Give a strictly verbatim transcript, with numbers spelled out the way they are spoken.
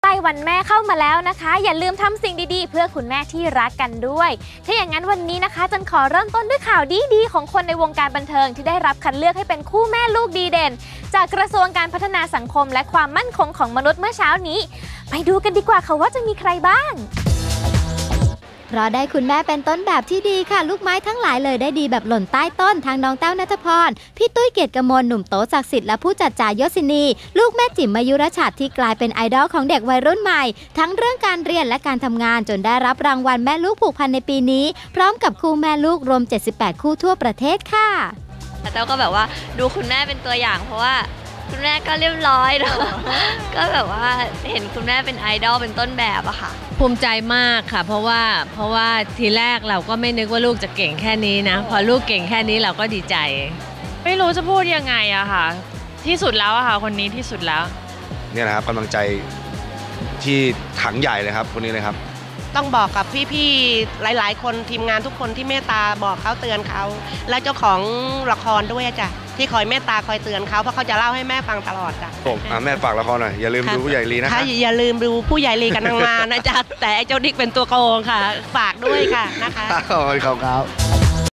ล้วันแม่เข้ามาแล้วนะคะอย่าลืมทำสิ่งดีๆเพื่อคุณแม่ที่รักกันด้วยถ้าอย่างนั้นวันนี้นะคะจันขอเริ่มต้นด้วยข่าวดีๆของคนในวงการบันเทิงที่ได้รับคัดเลือกให้เป็นคู่แม่ลูกดีเด่นจากกระทรวงการพัฒนาสังคมและความมั่นคงของมนุษย์เมื่อเช้านี้ไปดูกันดีกว่าค่ะว่าจะมีใครบ้างเพราะได้คุณแม่เป็นต้นแบบที่ดีค่ะลูกไม้ทั้งหลายเลยได้ดีแบบหล่นใต้ต้นทางน้องแต้วณัฐพรพี่ตุ้ยเกียรติกมลหนุ่มโตศักดิ์สิทธิ์และผู้จัดจ่ายศินีลูกแม่จิ๋มมายุรชาติที่กลายเป็นไอดอลของเด็กวัยรุ่นใหม่ทั้งเรื่องการเรียนและการทำงานจนได้รับรางวัลแม่ลูกผูกพันในปีนี้พร้อมกับคู่แม่ลูกรวมเจ็ดสิบแปดคู่ทั่วประเทศค่ะแต้วก็แบบว่าดูคุณแม่เป็นตัวอย่างเพราะว่าคุณแม่ก็เรียบร้อยเนาะก็แบบว่าเห็นคุณแม่เป็นไอดอลเป็นต้นแบบอะค่ะภูมิใจมากค่ะเพราะว่าเพราะว่าทีแรกเราก็ไม่นึกว่าลูกจะเก่งแค่นี้นะพอลูกเก่งแค่นี้เราก็ดีใจไม่รู้จะพูดยังไงอะค่ะที่สุดแล้วอะค่ะคนนี้ที่สุดแล้วเนี่ยนะครับกำลังใจที่ถังใหญ่เลยครับคนนี้เลยครับต้องบอกกับพี่ๆหลายๆคนทีมงานทุกคนที่เมตตาบอกเขาเตือนเขาและเจ้าของละครด้วยจ้ะที่คอยเมตตาคอยเตือนเขาเพราะเขาจะเล่าให้แม่ฟังตลอดจ้ะผมแม่ฝากละครหน่อยอย่าลืมดูผู้ใหญ่ลีนะคะอย่าลืมดูผู้ใหญ่ลีกับนางมานะจ๊ะแต่ไอ้เจ้าดิ๊กเป็นตัวโกงค่ะฝากด้วยค่ะนะคะขอบคุณครับ